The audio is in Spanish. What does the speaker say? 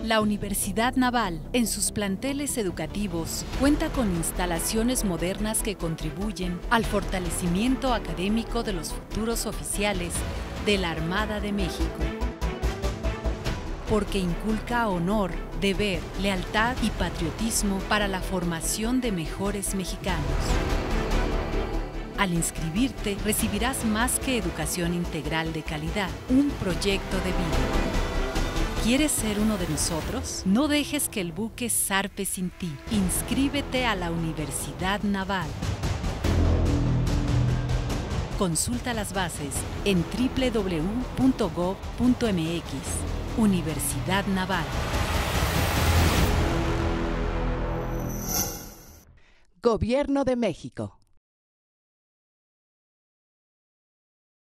La Universidad Naval, en sus planteles educativos, cuenta con instalaciones modernas que contribuyen al fortalecimiento académico de los futuros oficiales de la Armada de México. Porque inculca honor, deber, lealtad y patriotismo para la formación de mejores mexicanos. Al inscribirte, recibirás más que educación integral de calidad, un proyecto de vida. ¿Quieres ser uno de nosotros? No dejes que el buque zarpe sin ti. Inscríbete a la Universidad Naval. Consulta las bases en www.gov.mx. Universidad Naval. Gobierno de México.